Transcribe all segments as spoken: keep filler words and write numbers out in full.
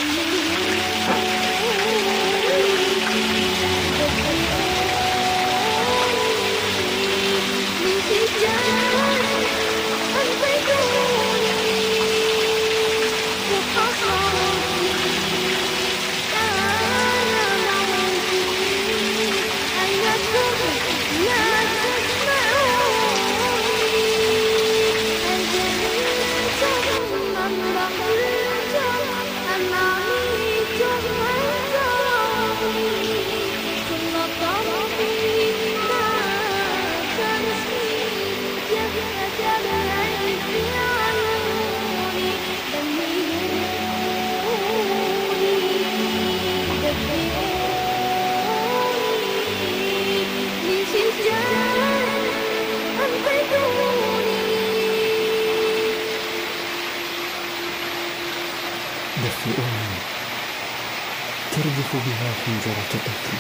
دفئوني ترجف بها حنجرة طفل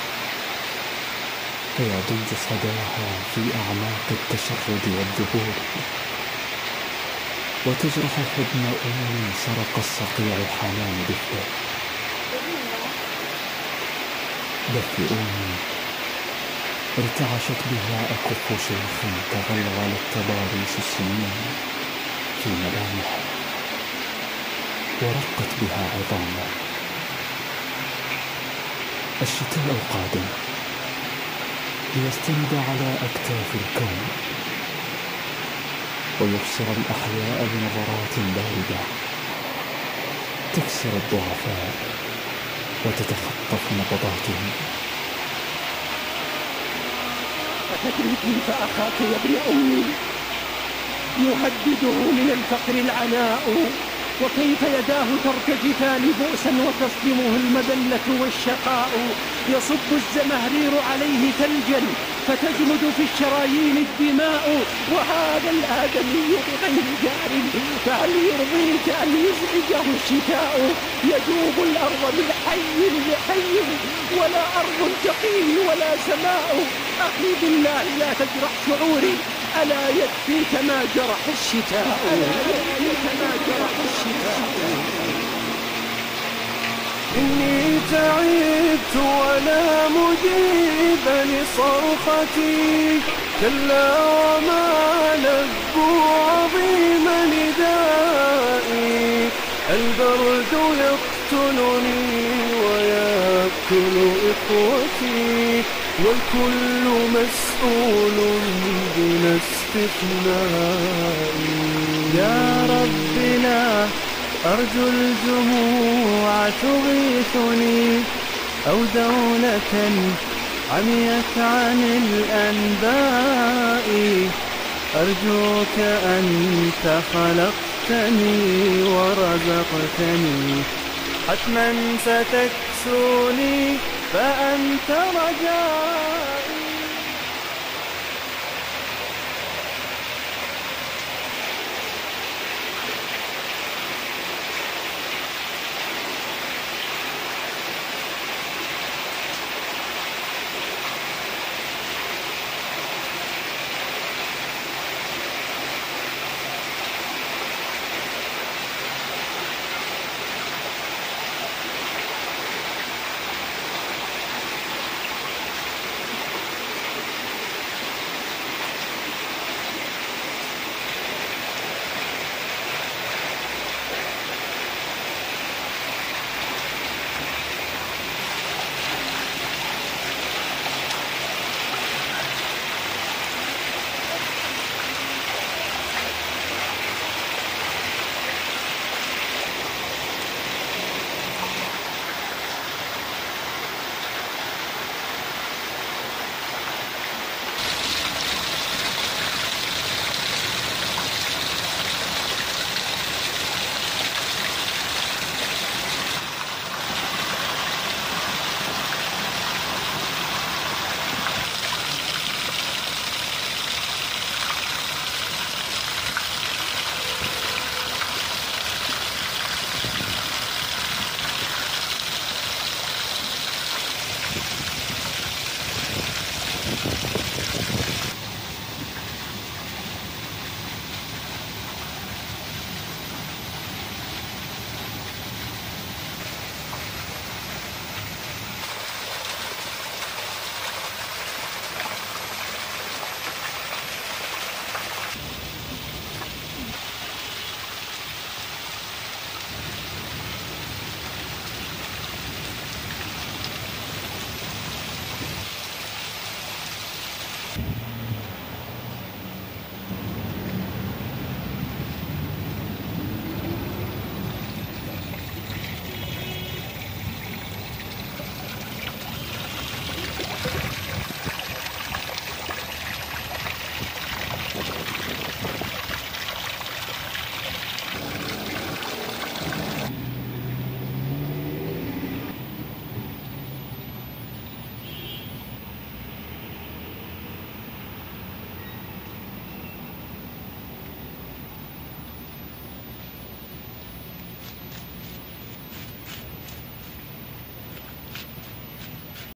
فيضج صداها في أعماق التشرد والذهول، وتجرح حضن أم سرق الصقيع حنان دفئه. دفئوني ارتعشت بها أكف شيخ تغلغلت تضاريس السنين في ملامحه، ورقت بها عظامه. الشتاء قادم ليستند على أكتاف الكون، ويبصر الأحياء بنظرات باردة تكسر الضعفاء وتتخطف نبضاتهم. أتدري كيف أخاك يا ابن أمي يهدده من الفقر العناء، وكيف يداه ترتجفان بؤسا وتصدمه المذلة والشقاء. يصب الزمهرير عليه ثلجا فتجمد في الشرايين الدماء، وهذا الآدمي بغير جار فهل يرضيك أن يزعجه الشتاء؟ يجوب الأرض من حي لحي ولا أرض تقيه ولا سماء. أخي بالله لا تجرح شعوري، ألا يكفيك ما جرح الشتاء، ألا يكفيك ما جرح الشتاء. إني تعبت ولا مجيب لصرختي، كلا وما لبوا عظيم ندائي. البرد يقتلني ويأكل إخوتي، والكل مسؤول بلا استثناء. يا رب لا أرجو الجموع تغيثني، أو دولة عميت عن الأنباء. أرجوك أنت خلقتني ورزقتني، حتما ستكسوني فأنت رجائي.